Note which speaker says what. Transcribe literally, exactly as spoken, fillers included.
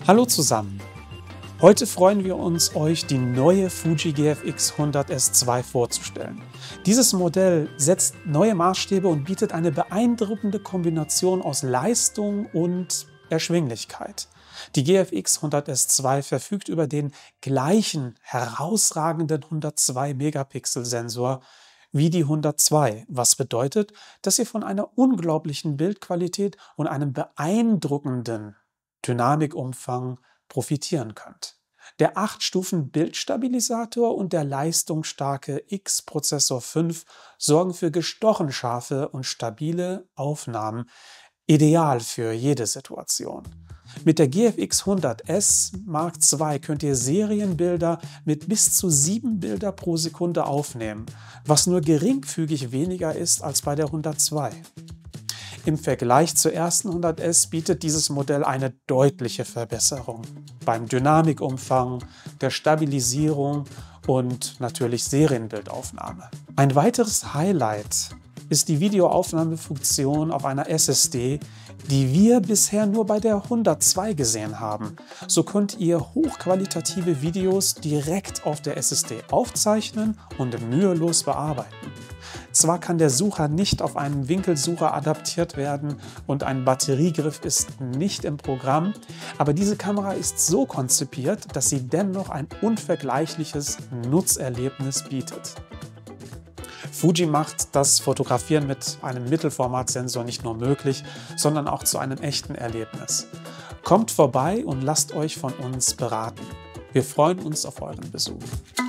Speaker 1: Hallo zusammen! Heute freuen wir uns, euch die neue Fuji G F X hundert S zwei vorzustellen. Dieses Modell setzt neue Maßstäbe und bietet eine beeindruckende Kombination aus Leistung und Erschwinglichkeit. Die G F X hundert S zwei verfügt über den gleichen herausragenden hundertzwei Megapixel Sensor wie die hundertzwei, was bedeutet, dass ihr von einer unglaublichen Bildqualität und einem beeindruckenden Dynamikumfang profitieren könnt. Der acht Stufen Bildstabilisator und der leistungsstarke X-Prozessor fünf sorgen für gestochen scharfe und stabile Aufnahmen, ideal für jede Situation. Mit der G F X hundert S Mark zwei könnt ihr Serienbilder mit bis zu sieben Bilder pro Sekunde aufnehmen, was nur geringfügig weniger ist als bei der hundertzwei. Im Vergleich zur ersten hundert S bietet dieses Modell eine deutliche Verbesserung beim Dynamikumfang, der Stabilisierung und natürlich Serienbildaufnahme. Ein weiteres Highlight ist die Videoaufnahmefunktion auf einer S S D, die wir bisher nur bei der hundertzwei gesehen haben. So könnt ihr hochqualitative Videos direkt auf der S S D aufzeichnen und mühelos bearbeiten. Zwar kann der Sucher nicht auf einen Winkelsucher adaptiert werden und ein Batteriegriff ist nicht im Programm, aber diese Kamera ist so konzipiert, dass sie dennoch ein unvergleichliches Nutzerlebnis bietet. Fuji macht das Fotografieren mit einem Mittelformatsensor nicht nur möglich, sondern auch zu einem echten Erlebnis. Kommt vorbei und lasst euch von uns beraten. Wir freuen uns auf euren Besuch.